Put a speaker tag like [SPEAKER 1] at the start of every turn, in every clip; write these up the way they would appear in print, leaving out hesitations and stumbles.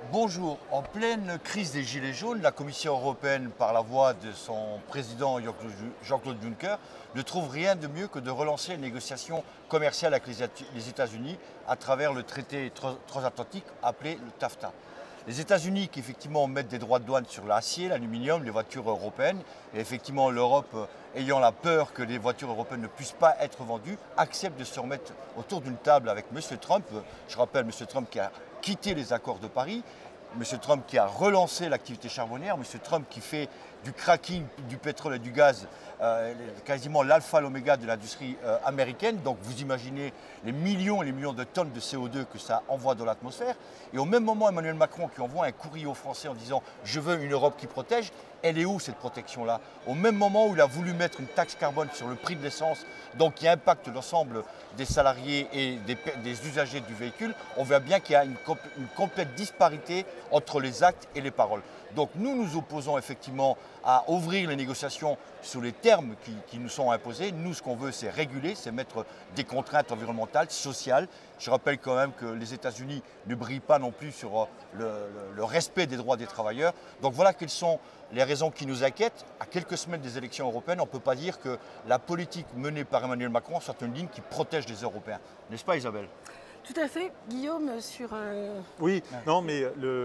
[SPEAKER 1] Bonjour. En pleine crise des Gilets jaunes, la Commission européenne, par la voix de son président Jean-Claude Juncker, ne trouve rien de mieux que de relancer les négociations commerciales avec les États-Unis à travers le traité transatlantique appelé le TAFTA. Les États-Unis qui effectivement mettent des droits de douane sur l'acier, l'aluminium, les voitures européennes, et effectivement l'Europe, ayant la peur que les voitures européennes ne puissent pas être vendues, acceptent de se remettre autour d'une table avec M. Trump. Je rappelle M. Trump qui a quitté les accords de Paris, M. Trump qui a relancé l'activité charbonnière, M. Trump qui fait du cracking du pétrole et du gaz quasiment l'alpha et l'oméga de l'industrie américaine. Donc vous imaginez les millions et les millions de tonnes de CO2 que ça envoie dans l'atmosphère. Et au même moment, Emmanuel Macron qui envoie un courrier aux Français en disant « Je veux une Europe qui protège », elle est où cette protection-là? Au même moment où il a voulu mettre une taxe carbone sur le prix de l'essence, donc qui impacte l'ensemble des salariés et des usagers du véhicule, on voit bien qu'il y a une complète disparité entre les actes et les paroles. Donc nous nous opposons effectivement à ouvrir les négociations sur les termes qui nous sont imposés. Nous, ce qu'on veut, c'est réguler, c'est mettre des contraintes environnementales, sociales. Je rappelle quand même que les États-Unis ne brillent pas non plus sur le respect des droits des travailleurs. Donc voilà quelles sont les raisons qui nous inquiètent. À quelques semaines des élections européennes, on ne peut pas dire que la politique menée par Emmanuel Macron soit une ligne qui protège les Européens. N'est-ce pas, Isabelle?
[SPEAKER 2] Tout à fait. Guillaume, sur...
[SPEAKER 3] Oui, non, mais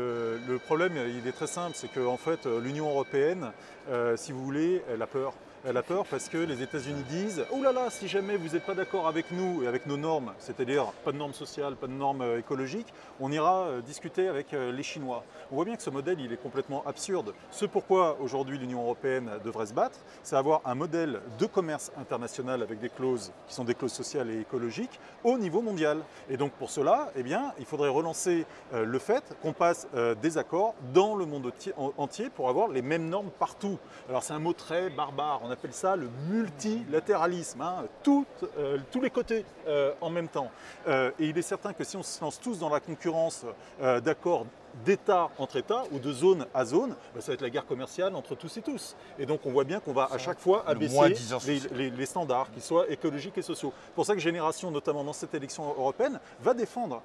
[SPEAKER 3] le problème, il est très simple, c'est qu'en fait, l'Union européenne, si vous voulez, elle a peur. Elle a peur parce que les États-Unis disent « Oh là là, si jamais vous n'êtes pas d'accord avec nous et avec nos normes, c'est-à-dire pas de normes sociales, pas de normes écologiques, on ira discuter avec les Chinois. » On voit bien que ce modèle, il est complètement absurde. Ce pourquoi aujourd'hui l'Union européenne devrait se battre, c'est avoir un modèle de commerce international avec des clauses qui sont des clauses sociales et écologiques au niveau mondial. Et donc pour cela, eh bien, il faudrait relancer le fait qu'on passe des accords dans le monde entier pour avoir les mêmes normes partout. Alors c'est un mot très barbare. On appelle ça le multilatéralisme, hein, tous les côtés en même temps. Et il est certain que si on se lance tous dans la concurrence d'accords d'État entre États ou de zone à zone, bah, ça va être la guerre commerciale entre tous et tous. Et donc on voit bien qu'on va à chaque fois abaisser les standards, qu'ils soient écologiques et sociaux. C'est pour ça que Génération, notamment dans cette élection européenne, va défendre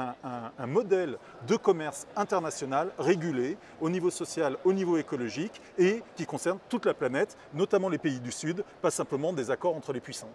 [SPEAKER 3] un modèle de commerce international régulé au niveau social, au niveau écologique et qui concerne toute la planète, notamment les pays du Sud, pas simplement des accords entre les puissants.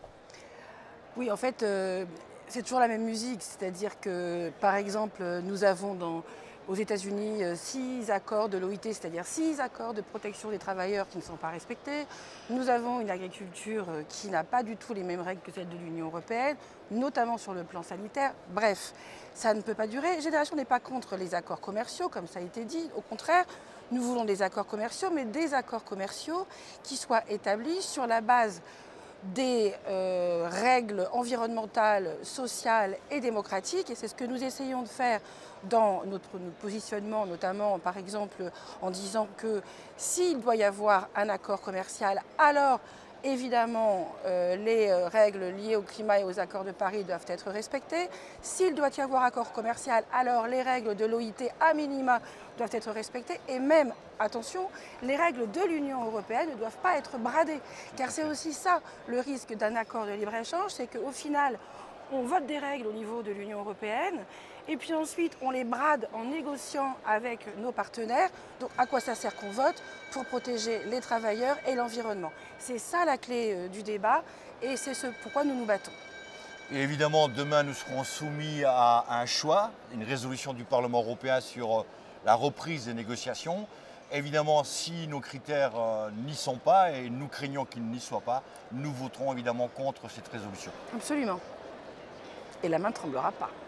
[SPEAKER 2] Oui, en fait, c'est toujours la même musique. C'est-à-dire que, par exemple, nous avons aux États-Unis 6 accords de l'OIT, c'est-à-dire 6 accords de protection des travailleurs qui ne sont pas respectés. Nous avons une agriculture qui n'a pas du tout les mêmes règles que celles de l'Union européenne, notamment sur le plan sanitaire. Bref, ça ne peut pas durer. Génération n'est pas contre les accords commerciaux, comme ça a été dit. Au contraire, nous voulons des accords commerciaux, mais des accords commerciaux qui soient établis sur la base des règles environnementales, sociales et démocratiques. Et c'est ce que nous essayons de faire dans notre positionnement, notamment par exemple en disant que s'il doit y avoir un accord commercial, alors évidemment les règles liées au climat et aux accords de Paris doivent être respectées. S'il doit y avoir accord commercial, alors les règles de l'OIT à minima doivent être respectées et même, attention, les règles de l'Union européenne ne doivent pas être bradées. Car c'est aussi ça le risque d'un accord de libre-échange, c'est qu'au final, on vote des règles au niveau de l'Union européenne et puis ensuite on les brade en négociant avec nos partenaires. Donc à quoi ça sert qu'on vote? Pour protéger les travailleurs et l'environnement. C'est ça la clé du débat et c'est ce pourquoi nous nous battons.
[SPEAKER 1] Et évidemment, demain, nous serons soumis à un choix, une résolution du Parlement européen sur la reprise des négociations. Évidemment, si nos critères n'y sont pas, et nous craignons qu'ils n'y soient pas, nous voterons évidemment contre cette résolution.
[SPEAKER 2] Absolument. Et la main ne tremblera pas.